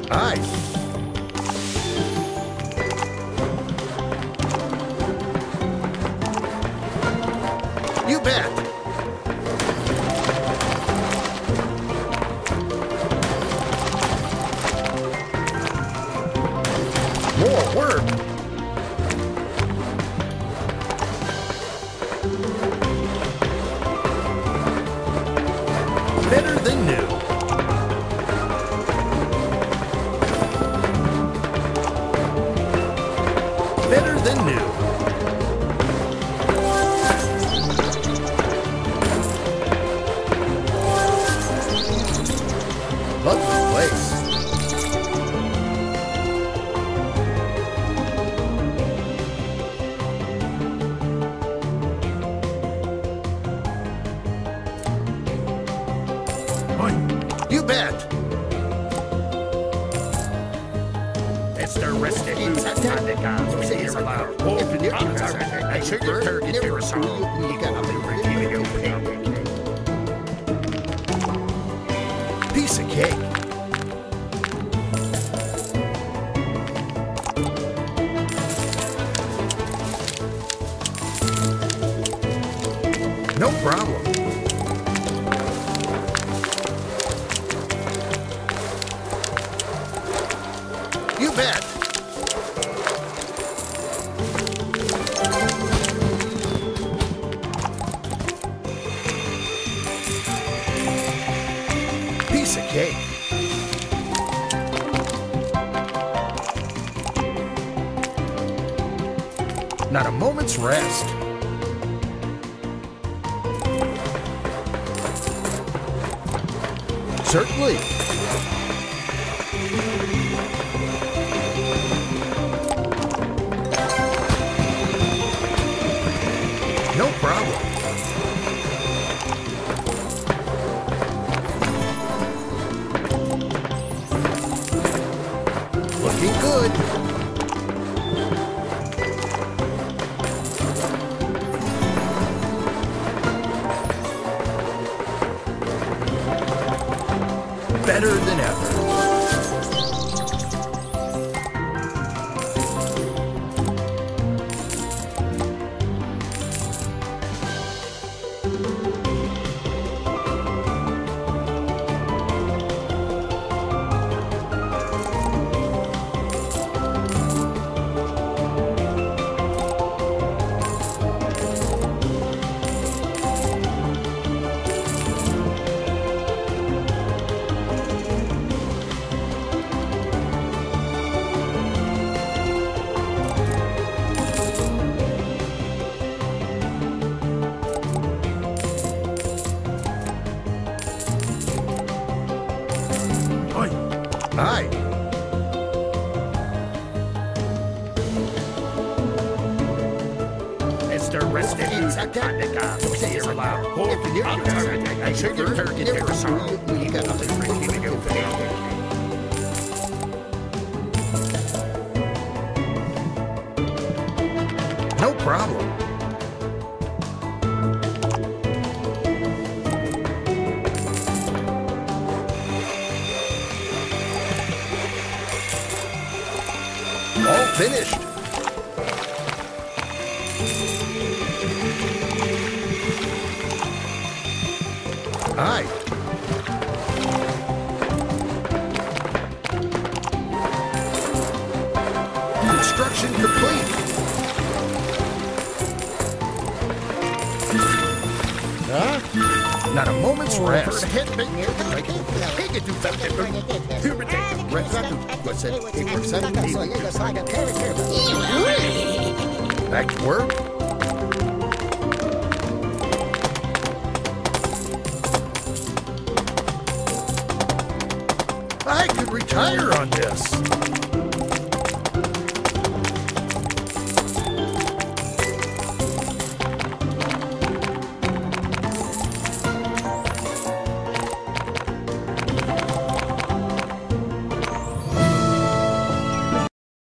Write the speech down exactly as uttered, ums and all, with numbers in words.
Aye. You bet. More work. Better than new. Better than new. Lovely place. You bet. It's the rested loose on the guns. We hear about open the others. I should your turkey to a song. You got a little keeping your pig. Piece of cake. No problem. You bet. Piece of cake. Not a moment's rest. Certainly. No problem. Looking good. Better than ever. Aye. It's the rested loose on the guns. We hear about open the others. I should your turkey to a song. You got a little keeping your pig. No problem. All finished. Aye. Construction complete. Huh? Not a moment's rest. Back to work. I could retire on this.